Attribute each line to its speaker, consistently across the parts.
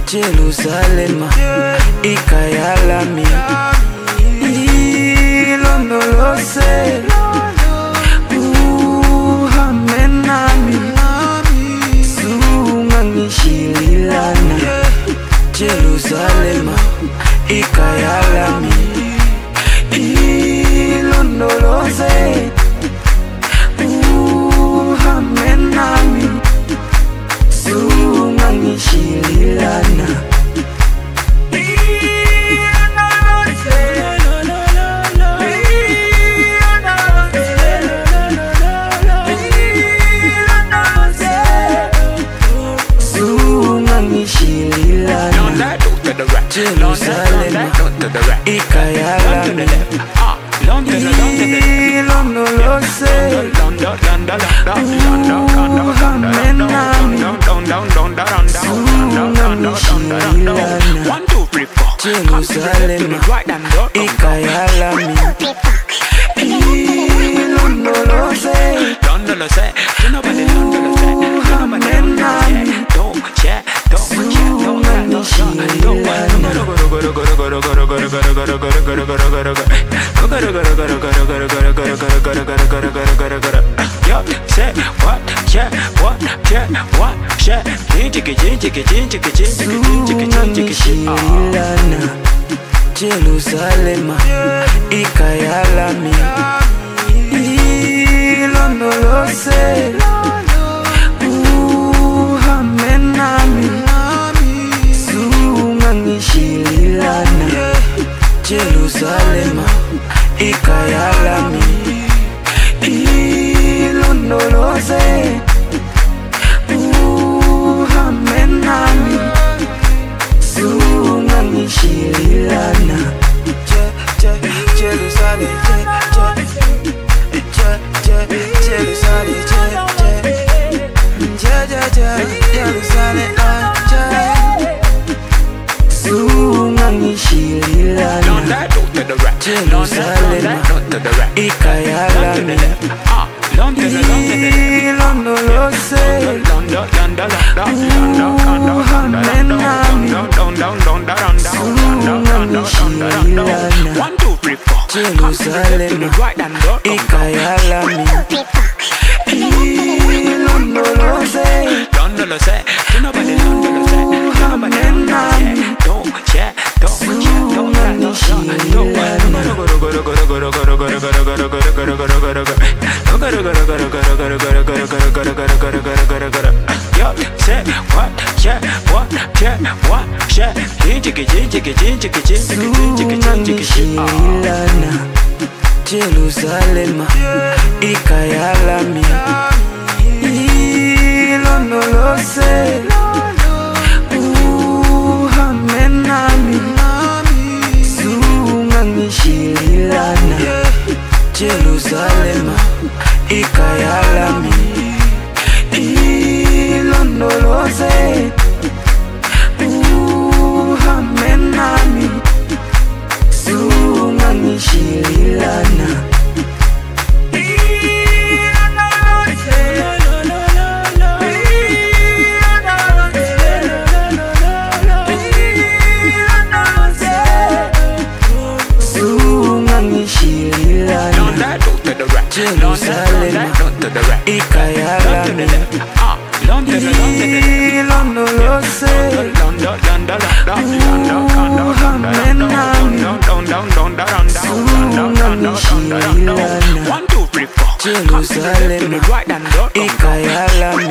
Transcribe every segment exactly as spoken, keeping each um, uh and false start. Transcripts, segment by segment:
Speaker 1: Jerusalema ikayalami ilondolose uhambe nami sungangishililana. Jerusalema ikayalami ilondolose uhambe nami sungangishililana. Jerusalema ikayalami ilondolose uhambe nami sungangishililana. Jerusalema ikayalami ilondolose uhambe nami sungangishililana. Jerusalema ikayalami ilondolose uhambe nami sungangishililana. Jerusalema ikayalami ilondolose uhambe nami sungangishililana. Jerusalem, sungangishililana. Jerusalema ikayalami ilondolose uhambe nami sungangishililana. Jerusalema ikayalami ilondolose uhambe nami sungangishililana. Jerusalema ikayalami ilondolose uhambe nami sungangishililana. Jerusalema ikayalami ilondolose uhambe nami sungangishililana. Jerusalema ikayalami ilondolose uhambe nami sungangishililana. Jerusalema ikayalami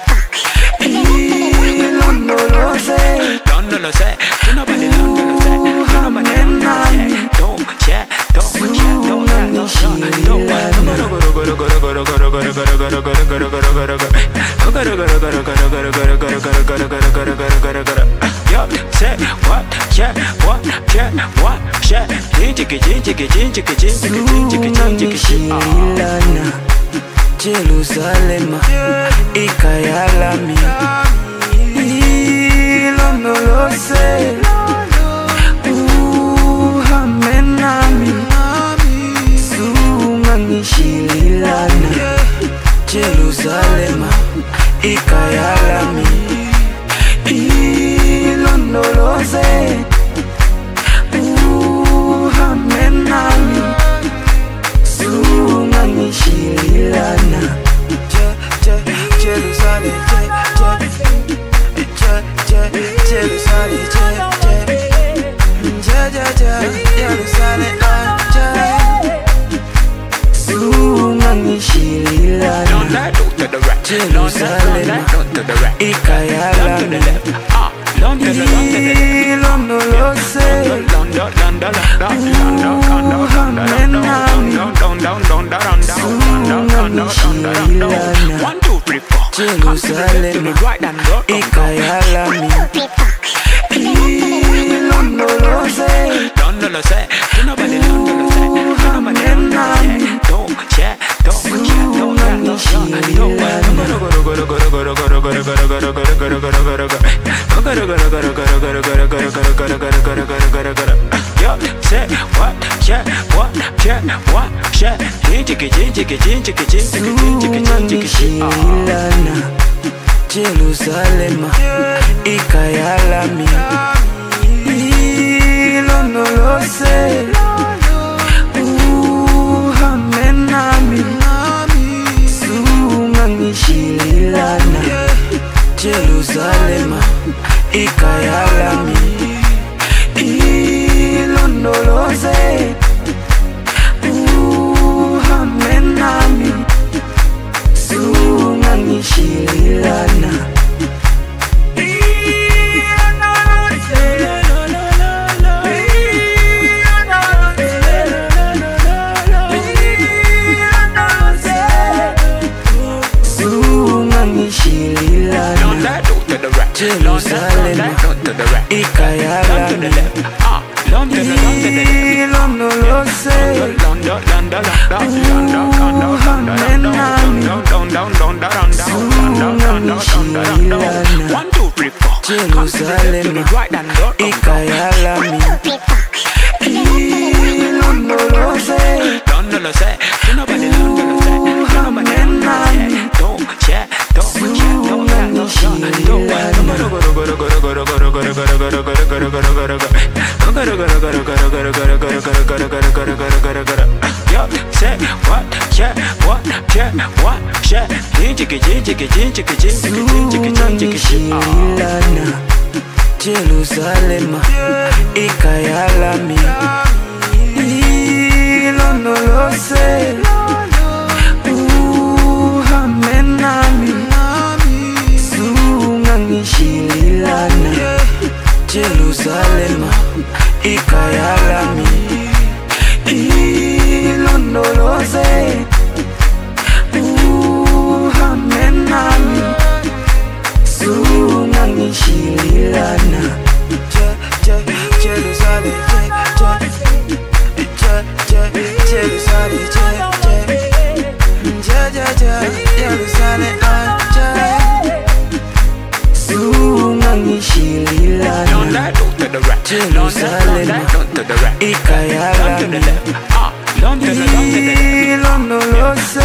Speaker 1: ilondolose uhambe nami sungangishililana. Jerusalema ikayalami ilondolose uhambe nami sungangishililana. Jerusalema ikayalami ilondolose ilondoloze uhambe nami sungangishilana Jerusalem Jerusalem Jerusalem sungangishilana Jerusalem ikayalami ilondoloze uhambe nami sungangishilana Jerusalem ikayalami ilondoloze uhambe nami sungangishilana Jerusalem ikayalami ilondoloze uhambe nami sungangishilana Jerusalem ikayalami ilondoloze uhambe nami sungangishilana Jerusalem ikayalami ilondoloze uhambe nami sungangishilana Jerusalem ikayalami ilondoloze uhambe nami sungangishilana Jerusalem ikayalami ilondoloze uhambe nami sungangishilana Jerusalem ikayalami ilondoloze uhambe nami sungangishilana Jerusalem Jerusalem Jerusalem sungangishilana Jerusalem ikayalami ilondoloze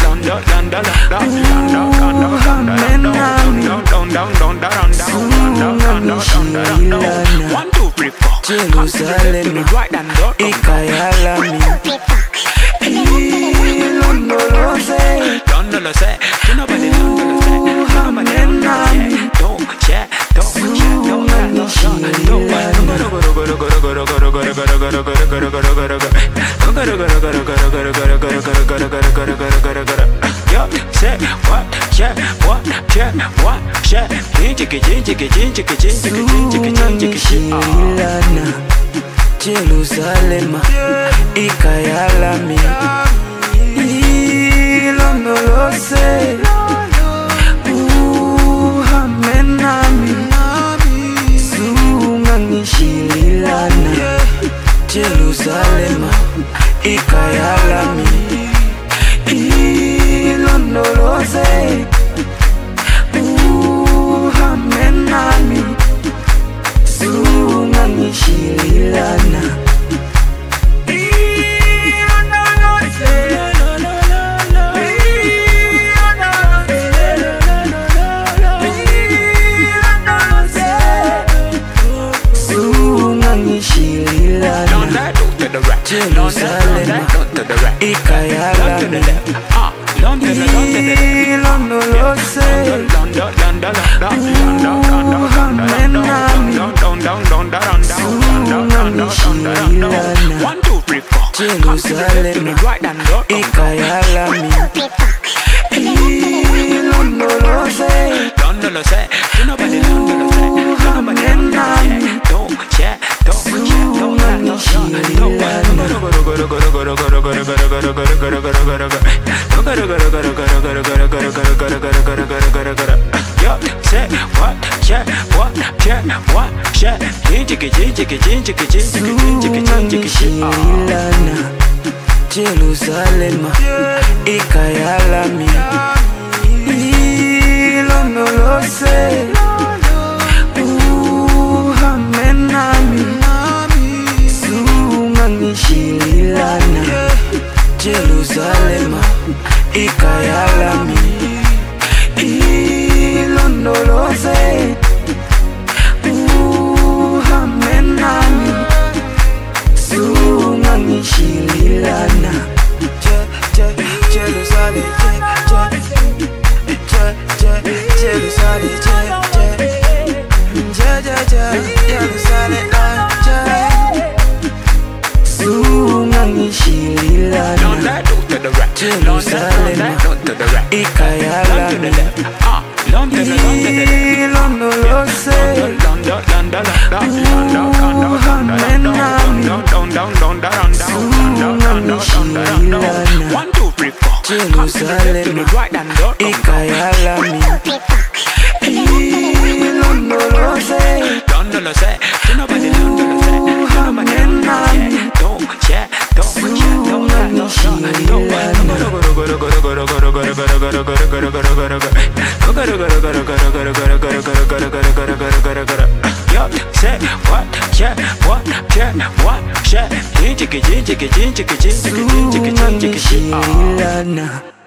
Speaker 1: uhambe nami sungangishilana Jerusalem ikayalami ilondoloze uhambe nami sungangishilana Jerusalem ikayalami ilondoloze uhambe nami sungangishilana Jerusalem ikayalami ilondoloze uhambe nami sungangishilana Jerusalem,
Speaker 2: to the right,
Speaker 1: Ikayala
Speaker 2: to the
Speaker 1: mi,
Speaker 2: left, ah, London, London,
Speaker 1: Ilondolose,
Speaker 2: London, London, London, one, two, three, four.
Speaker 1: Jerusalem,
Speaker 2: Right and left,
Speaker 1: Ikayala mi, Ilondolose,
Speaker 2: London, you know, but London, don't check, don't check, don't Yo, say what, check, what, check, what, check, jinjiki, jinjiki, jinjiki, jinjiki, jinjiki, jinjiki,
Speaker 1: Jerusalem, Ikayala mi, Ilondolose, Uhamenami, Sungangishilana, Jerusalem, Ikayala mi, Ilondolose, Uhamenami, Sungangishilana, Jerusalem, Jerusalem, Sungangishilana, Jerusalem, Ikayala mi, Ilondolose,
Speaker 2: one, two, three, four.
Speaker 1: Jerusalem, Ikayala mi, Ilondolose,
Speaker 2: don't check, don't check, Yo, say what, check, what, check, what, check, jinjiki, jinjiki, jinjiki, jinjiki, jinjiki, jinjiki, jinjiki,
Speaker 1: Sungangishilana.